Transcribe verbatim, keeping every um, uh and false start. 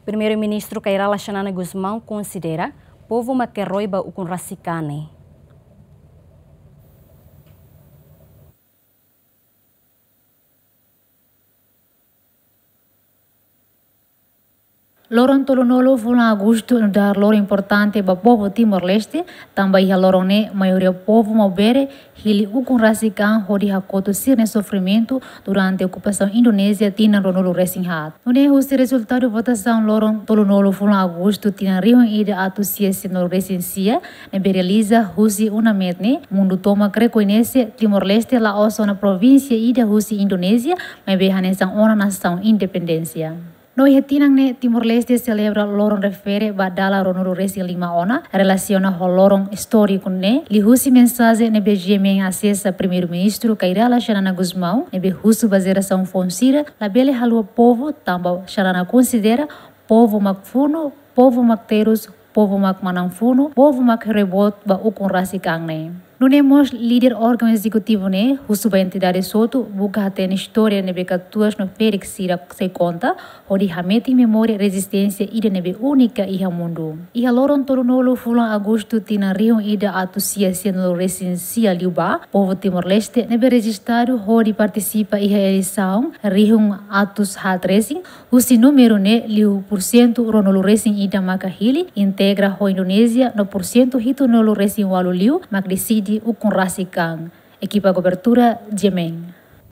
Primeiro-ministro Kairala Xanana Guzmão considera povo maqueroiba o com racicane. Lorong tolonolo fula agosto dar loro importante ba povo Timor-Leste, também a lorone maioria povo mobere hili ukun rasikan hodi hakoto sirne sofrimento durante a ocupação indonésia tina ronolo resinghat. Nune husi resultado votação lorong tolonolo fula agosto tina rion ida atu siesi no resensia nebe realiza husi una metne mundo toma reconhece Timor-Leste la oso na província ida husi Indonésia mebe hanesang ona nação independência. No hetinang ne Timor-Leste celebra lorong refere badala ronoro resi lima ona relaciona ho lorong histórico ne li husi mensagem ne bejemen acessa primeiro-ministro Kairala Xanana Guzmão ne be husu bazeração fonsira la bele halua povo tamba Xanana considera povo makfuno povo makterus povo mak manangfuno povo mak rebot ba ukun rasikang ne. Nunemos líder órgão executivo ne, husu ba entidade soto, buka hatene história nebe katuas no Félix Sira se conta, hodi hameti memória resistência ida nebe única iha mundo. Iha loron tolonolo fulan agosto tina rion ida atu sia sia no resensia liuba, povo Timor-Leste nebe registrado hodi participa iha eleição, rion atus hat racing, husi número ne liu por cento ronolo racing ida makahili, integra ho Indonésia no por cento hito nolo racing walu liu, mak decide o com Rasikang. Equipa cobertura Jemen.